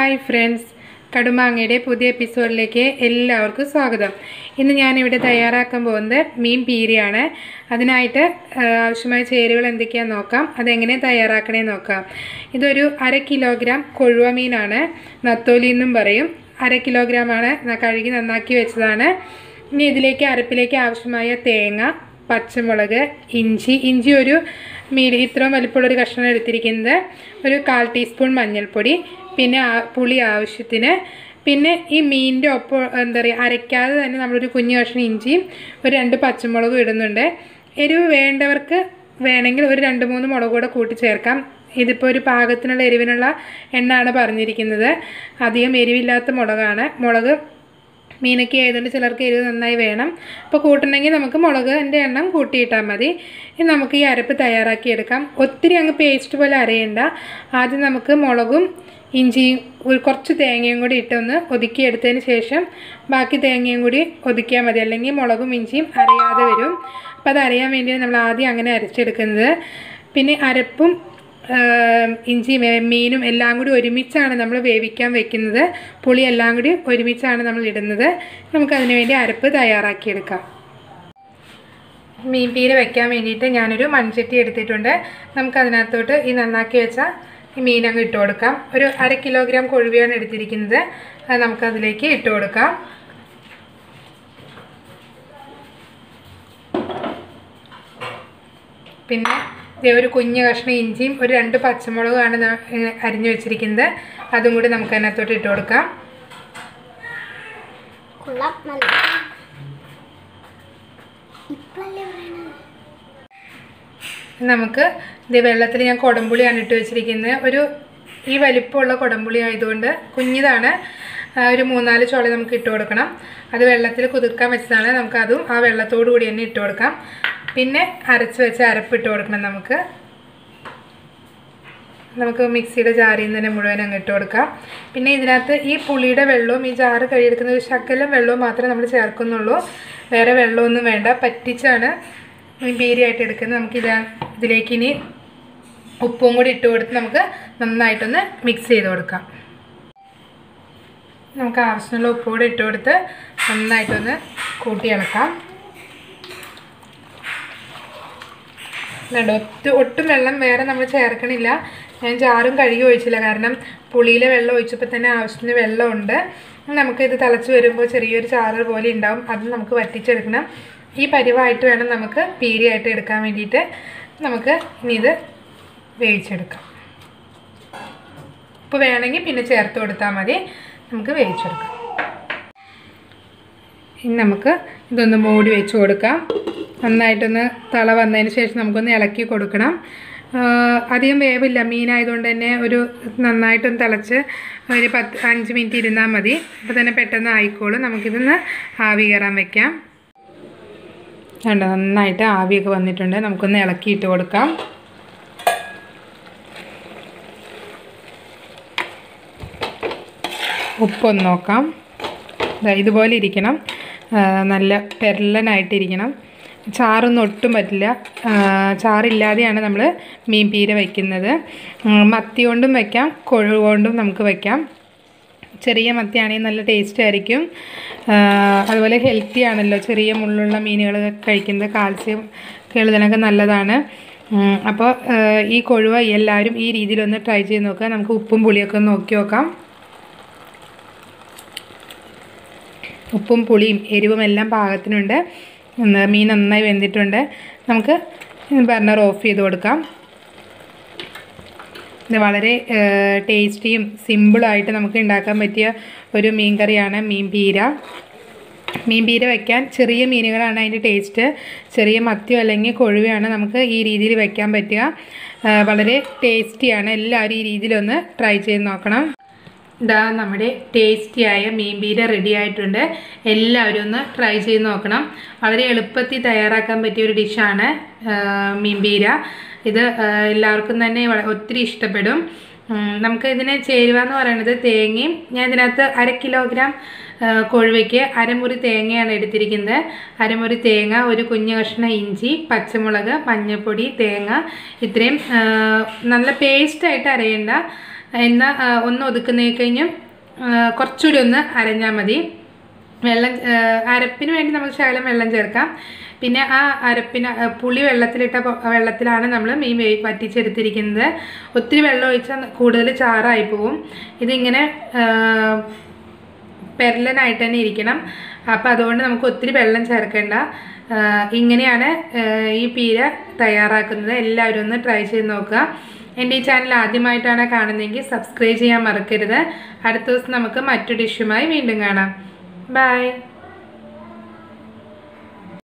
Hi friends, കടുമാങ്ങയുടെ പുതിയ എപ്പിസോഡിലേക്ക് എല്ലാവർക്കും സ്വാഗതം. ഇന്ന് ഞാനിവിടെ തയ്യാറാക്കാൻ പോകുന്നത് മീൻ പീരയാണ്. അതിനായിട്ട് ആവശ്യമായ ചേരുവകൾ എന്തൊക്കെയാണെന്ന് നോക്കാം. അതെങ്ങനെ തയ്യാറാക്കണേ നോക്കാം. ഇതൊരു 1/2 കിലോഗ്രാം കൊഴുവ മീനാണ്, നത്തോലി എന്നും പറയും. 1/2 കിലോഗ്രാമാണ്, കഴുകി നന്നാക്കി വെച്ചതാണ്. ഇനി ഇതിലേക്ക് അരപ്പിലേക്ക് ആവശ്യമായ തേങ്ങ, പച്ചമുളക്, ഇഞ്ചി ഒരു ഇത്രയും വലിപ്പമുള്ളൊരു കഷ്ണം എടുത്തിരിക്കുന്നത്, ഒരു 1/4 ടീസ്പൂൺ മഞ്ഞൾപ്പൊടി, പിന്നെ പുളി ആവശ്യത്തിന്, പിന്നെ ഈ മീനിൻ്റെ ഒപ്പം എന്താ പറയുക അരയ്ക്കാതെ തന്നെ നമ്മളൊരു കുഞ്ഞു കഷ്ണം ഇഞ്ചിയും ഒരു 2 പച്ചമുളകും ഇടുന്നുണ്ട്. എരിവ് വേണ്ടവർക്ക് വേണമെങ്കിൽ ഒരു 2-3 മുളക് കൂടെ കൂട്ടി ചേർക്കാം. ഇതിപ്പോൾ ഒരു പാകത്തിനുള്ള എരിവിനുള്ള എണ്ണയാണ് പറഞ്ഞിരിക്കുന്നത്. അധികം എരിവില്ലാത്ത മുളക് മീനൊക്കെ ആയതുകൊണ്ട് ചിലർക്ക് എരിവ് നന്നായി വേണം. അപ്പോൾ കൂട്ടണമെങ്കിൽ നമുക്ക് മുളകിൻ്റെ എണ്ണം കൂട്ടിയിട്ടാൽ മതി. ഇനി നമുക്ക് ഈ അരപ്പ് തയ്യാറാക്കിയെടുക്കാം. ഒത്തിരി അങ്ങ് പേസ്റ്റ് പോലെ അരയണ്ട. ആദ്യം നമുക്ക് മുളകും ഇഞ്ചിയും കുറച്ച് തേങ്ങയും കൂടി ഇട്ടൊന്ന് ഒതുക്കിയെടുത്തതിന് ശേഷം ബാക്കി തേങ്ങയും കൂടി ഒതുക്കിയാൽ മതി. അല്ലെങ്കിൽ മുളകും ഇഞ്ചിയും അരയാതെ വരും. അപ്പോൾ അത് അറിയാൻ വേണ്ടിയാണ് നമ്മൾ ആദ്യം അങ്ങനെ അരച്ചെടുക്കുന്നത്. പിന്നെ അരപ്പും ഇഞ്ചിയും മീനും എല്ലാം കൂടി ഒരുമിച്ചാണ് നമ്മൾ വേവിക്കാൻ വെക്കുന്നത്. പുളി എല്ലാം കൂടി ഒരുമിച്ചാണ് നമ്മൾ ഇടുന്നത്. നമുക്കതിന് വേണ്ടി അരപ്പ് തയ്യാറാക്കിയെടുക്കാം. മീൻ പീര വെക്കാൻ വേണ്ടിയിട്ട് ഞാനൊരു മൺചട്ടി എടുത്തിട്ടുണ്ട്. നമുക്കതിനകത്തോട്ട് ഈ നന്നാക്കി വെച്ച ഈ മീനങ്ങ് ഇട്ട് കൊടുക്കാം. ഒരു 1/2 കിലോഗ്രാം കൊഴുവയാണ് എടുത്തിരിക്കുന്നത്. അത് നമുക്കതിലേക്ക് ഇട്ട് കൊടുക്കാം. പിന്നെ ഒരു കുഞ്ഞു കഷ്ണം ഇഞ്ചിയും ഒരു 2 പച്ചമുളകുമാണ് അരിഞ്ഞു വെച്ചിരിക്കുന്നത്. അതും കൂടി നമുക്ക് അതിനകത്തോട്ട് ഇട്ട് കൊടുക്കാം. നമുക്ക് ഇത് വെള്ളത്തിൽ ഞാൻ കുടംപുളിയാണ് ഇട്ട് വെച്ചിരിക്കുന്നത്. ഈ വലിപ്പമുള്ള കുടംപുളി ആയതുകൊണ്ട് കുഞ്ഞിതാണ്. ഒരു 3-4 ചോള നമുക്ക് ഇട്ട് കൊടുക്കണം. അത് വെള്ളത്തിൽ കുതിർക്കാൻ വെച്ചതാണ്. നമുക്കതും ആ വെള്ളത്തോടു കൂടി തന്നെ ഇട്ട് കൊടുക്കാം. പിന്നെ അരച്ച് വെച്ച അരപ്പ് ഇട്ട് കൊടുക്കണം. നമുക്ക് മിക്സിയുടെ ജാറിൽ നിന്ന് തന്നെ മുഴുവൻ അങ്ങ് ഇട്ട് കൊടുക്കാം. പിന്നെ ഇതിനകത്ത് ഈ പുളിയുടെ വെള്ളവും ഈ ജാറ് കഴുകിയെടുക്കുന്ന ഒരു ശകലം വെള്ളവും മാത്രമേ നമ്മൾ ചേർക്കുന്നുള്ളൂ. വേറെ വെള്ളമൊന്നും വേണ്ട. പറ്റിച്ചാണ് പീരയായിട്ട് എടുക്കുന്നത്. നമുക്ക് ഇതിലേക്ക് ഇനി ഉപ്പും കൂടി ഇട്ട് കൊടുത്ത് നമുക്ക് നന്നായിട്ടൊന്ന് മിക്സ് ചെയ്ത് കൊടുക്കാം. നമുക്ക് ആവശ്യമുള്ള ഉപ്പ് കൂടി ഇട്ട് കൊടുത്ത് നന്നായിട്ടൊന്ന് കൂട്ടി ഇളക്കാം. ഒട്ടും വെള്ളം വേറെ നമ്മൾ ചേർക്കണില്ല. ഞാൻ ജാറും കഴുകി ഒഴിച്ചില്ല, കാരണം പുളിയിലെ വെള്ളം ഒഴിച്ചപ്പോൾ തന്നെ ആവശ്യത്തിന് വെള്ളമുണ്ട്. നമുക്കിത് തിളച്ച് വരുമ്പോൾ ചെറിയൊരു ചാറ് പോലെ ഉണ്ടാവും. അത് നമുക്ക് വറ്റിച്ചെടുക്കണം. ഈ പരിവായിട്ട് വേണം നമുക്ക് പീരയായിട്ട് എടുക്കാൻ വേണ്ടിയിട്ട്. നമുക്ക് ഇനി ഇത് വേവിച്ചെടുക്കാം. ഉപ്പ് വേണമെങ്കിൽ പിന്നെ ചേർത്ത് കൊടുത്താൽ മതി. നമുക്ക് വേവിച്ചെടുക്കാം. ഇനി നമുക്ക് ഇതൊന്ന് മൂടി വെച്ച് കൊടുക്കാം. നന്നായിട്ടൊന്ന് തള വന്നതിന് ശേഷം നമുക്കൊന്ന് ഇളക്കി കൊടുക്കണം. അധികം വേവില്ല മീനായതുകൊണ്ട് തന്നെ ഒരു നന്നായിട്ടൊന്ന് തിളച്ച് ഒരു 5 മിനിറ്റ് ഇരുന്നാൽ മതി. അപ്പോൾ തന്നെ പെട്ടെന്ന് ആയിക്കോളും. നമുക്കിതൊന്ന് ആവി കയറാൻ വയ്ക്കാം. കണ്ടോ, നന്നായിട്ട് ആവിയൊക്കെ വന്നിട്ടുണ്ട്. നമുക്കൊന്ന് ഇളക്കിയിട്ട് കൊടുക്കാം. ഉപ്പൊന്ന് നോക്കാം. ഇതുപോലെ ഇരിക്കണം. നല്ല പെരലനായിട്ടിരിക്കണം. ചാറൊന്നും ഒട്ടും പറ്റില്ല. ചാറില്ലാതെയാണ് നമ്മൾ മീൻ പീര വയ്ക്കുന്നത്. മത്തി കൊണ്ടും വയ്ക്കാം, കൊഴുവ കൊണ്ടും നമുക്ക് വയ്ക്കാം. ചെറിയ മത്തിയാണെങ്കിൽ നല്ല ടേസ്റ്റ് ആയിരിക്കും. അതുപോലെ ഹെൽത്തി ആണല്ലോ ചെറിയ മുള്ളുള്ള മീനുകൾ കഴിക്കുന്നത്. കാൽസ്യം കേളുന്നതിനൊക്കെ നല്ലതാണ്. അപ്പോൾ ഈ കൊഴുവ എല്ലാവരും ഈ രീതിയിലൊന്ന് ട്രൈ ചെയ്ത് നോക്കുക. നമുക്ക് ഉപ്പും പുളിയൊക്കെ ഒന്ന് നോക്കി നോക്കാം. ഉപ്പും പുളിയും എരിവും എല്ലാം പാകത്തിനുണ്ട്. മീൻ നന്നായി വെന്തിട്ടുണ്ട്. നമുക്ക് ബർണർ ഓഫ് ചെയ്ത് കൊടുക്കാം. ഇത് വളരെ ടേസ്റ്റിയും സിമ്പിളായിട്ട് നമുക്ക് ഉണ്ടാക്കാൻ പറ്റിയ ഒരു മീൻ കറിയാണ് മീൻ പീര. മീൻ പീര വയ്ക്കാൻ ചെറിയ മീനുകളാണ് അതിൻ്റെ ടേസ്റ്റ്. ചെറിയ മത്തിയോ അല്ലെങ്കിൽ കൊഴുവയാണ് നമുക്ക് ഈ രീതിയിൽ വയ്ക്കാൻ പറ്റുക. വളരെ ടേസ്റ്റിയാണ്. എല്ലാവരും ഈ രീതിയിലൊന്ന് ട്രൈ ചെയ്ത് നോക്കണം. ഇതാ നമ്മുടെ ടേസ്റ്റിയായ മീൻ പീര റെഡി ആയിട്ടുണ്ട്. എല്ലാവരും ഒന്ന് ട്രൈ ചെയ്ത് നോക്കണം. വളരെ എളുപ്പത്തിൽ തയ്യാറാക്കാൻ പറ്റിയ ഒരു ഡിഷാണ് മീൻ പീര. ഇത് എല്ലാവർക്കും തന്നെ ഒത്തിരി ഇഷ്ടപ്പെടും. നമുക്ക് ഇതിന് ചേരുവ എന്ന് പറയുന്നത് തേങ്ങയും, ഞാൻ ഇതിനകത്ത് 1/2 കിലോഗ്രാം കൊഴുവയ്ക്ക് അരമുറി തേങ്ങയാണ് എടുത്തിരിക്കുന്നത്. അരമുറി തേങ്ങ, ഒരു കുഞ്ഞു കഷ്ണം ഇഞ്ചി, പച്ചമുളക്, മഞ്ഞൾപ്പൊടി, തേങ്ങ, ഇത്രയും നല്ല പേസ്റ്റായിട്ട് അരയേണ്ട. എന്നാൽ ഒന്ന് ഒതുക്കുന്നതിൽ കഴിഞ്ഞും കുറച്ചുകൂടി ഒന്ന് അരഞ്ഞാൽ മതി. വെള്ളം അരപ്പിന് വേണ്ടി നമുക്ക് ശകലം വെള്ളം ചേർക്കാം. പിന്നെ ആ അരപ്പിന് പുളി വെള്ളത്തിലാണ് നമ്മൾ മീൻ വറ്റിച്ചെടുത്തിരിക്കുന്നത്. ഒത്തിരി വെള്ളം ഒഴിച്ചാൽ കൂടുതൽ ചാറായി പോവും. ഇതിങ്ങനെ പെരലനായിട്ട് തന്നെ ഇരിക്കണം. അപ്പോൾ അതുകൊണ്ട് നമുക്ക് ഒത്തിരി വെള്ളം ചേർക്കേണ്ട. ഇങ്ങനെയാണ് ഈ പീര തയ്യാറാക്കുന്നത്. എല്ലാവരും ഒന്ന് ട്രൈ ചെയ്ത് നോക്കുക. എൻ്റെ ഈ ചാനൽ ആദ്യമായിട്ടാണ് കാണുന്നതെങ്കിൽ സബ്സ്ക്രൈബ് ചെയ്യാൻ മറക്കരുത്. അടുത്ത ദിവസം നമുക്ക് മറ്റു ഡിഷുമായി വീണ്ടും കാണാം. ബൈ.